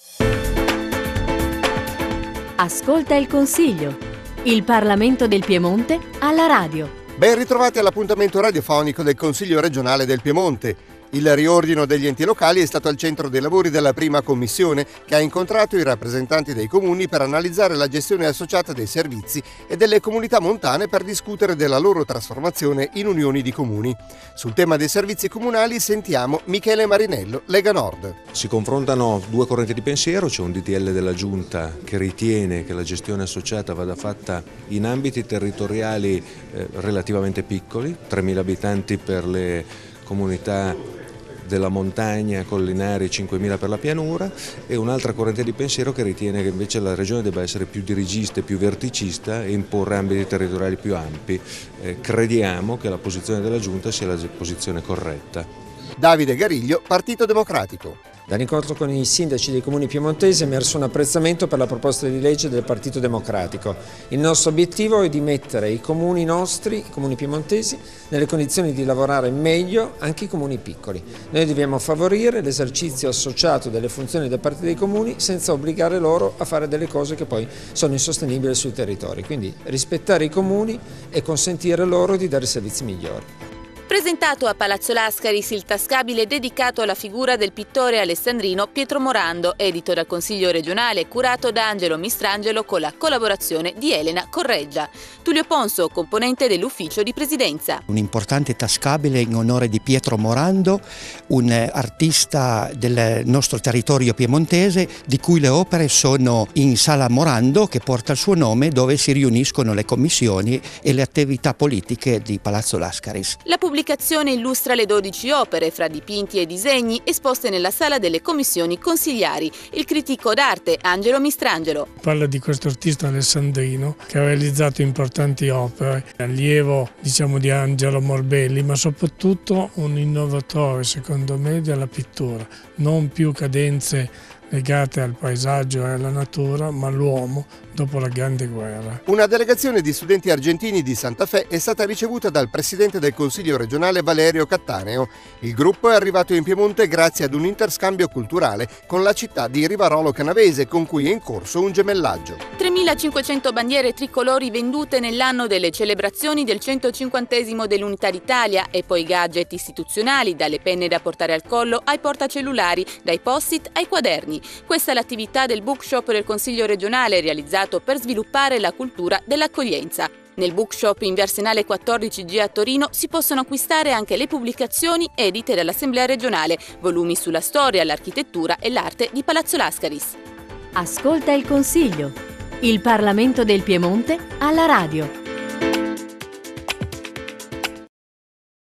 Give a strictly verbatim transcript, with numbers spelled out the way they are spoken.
Ascolta il Consiglio. Il Parlamento del Piemonte alla radio. Ben ritrovati all'appuntamento radiofonico del Consiglio regionale del Piemonte. Il riordino degli enti locali è stato al centro dei lavori della prima commissione, che ha incontrato i rappresentanti dei comuni per analizzare la gestione associata dei servizi e delle comunità montane per discutere della loro trasformazione in unioni di comuni. Sul tema dei servizi comunali sentiamo Michele Marinello, Lega Nord. Si confrontano due correnti di pensiero, c'è un D T L della Giunta che ritiene che la gestione associata vada fatta in ambiti territoriali eh, relativamente piccoli, tremila abitanti per le comunità della montagna, collinari, cinquemila per la pianura, e un'altra corrente di pensiero che ritiene che invece la regione debba essere più dirigista e più verticista e imporre ambiti territoriali più ampi. Eh, crediamo che la posizione della Giunta sia la posizione corretta. Davide Gariglio, Partito Democratico. Dall'incontro con i sindaci dei comuni piemontesi è emerso un apprezzamento per la proposta di legge del Partito Democratico. Il nostro obiettivo è di mettere i comuni nostri, i comuni piemontesi, nelle condizioni di lavorare meglio anche i comuni piccoli. Noi dobbiamo favorire l'esercizio associato delle funzioni da parte dei comuni senza obbligare loro a fare delle cose che poi sono insostenibili sui territori. Quindi rispettare i comuni e consentire loro di dare servizi migliori. Presentato a Palazzo Lascaris il tascabile dedicato alla figura del pittore alessandrino Pietro Morando, edito dal Consiglio regionale e curato da Angelo Mistrangelo con la collaborazione di Elena Correggia. Tullio Ponso, componente dell'ufficio di presidenza. Un importante tascabile in onore di Pietro Morando, un artista del nostro territorio piemontese, di cui le opere sono in Sala Morando, che porta il suo nome, dove si riuniscono le commissioni e le attività politiche di Palazzo Lascaris. La La pubblicazione illustra le dodici opere, fra dipinti e disegni, esposte nella sala delle commissioni consigliari. Il critico d'arte Angelo Mistrangelo. Parla di questo artista alessandrino che ha realizzato importanti opere, allievo diciamo di Angelo Morbelli, ma soprattutto un innovatore secondo me della pittura, non più cadenze legate al paesaggio e alla natura, ma all'uomo dopo la Grande Guerra. Una delegazione di studenti argentini di Santa Fe è stata ricevuta dal presidente del Consiglio regionale Valerio Cattaneo. Il gruppo è arrivato in Piemonte grazie ad un interscambio culturale con la città di Rivarolo Canavese, con cui è in corso un gemellaggio. tremilacinquecento bandiere tricolori vendute nell'anno delle celebrazioni del centocinquantesimo dell'Unità d'Italia, e poi gadget istituzionali, dalle penne da portare al collo ai portacellulari, dai post-it ai quaderni. Questa è l'attività del bookshop del Consiglio regionale, realizzato per sviluppare la cultura dell'accoglienza. Nel bookshop in via Arsenale quattordici G a Torino si possono acquistare anche le pubblicazioni edite dall'Assemblea regionale, volumi sulla storia, l'architettura e l'arte di Palazzo Lascaris. Ascolta il Consiglio. Il Parlamento del Piemonte alla radio.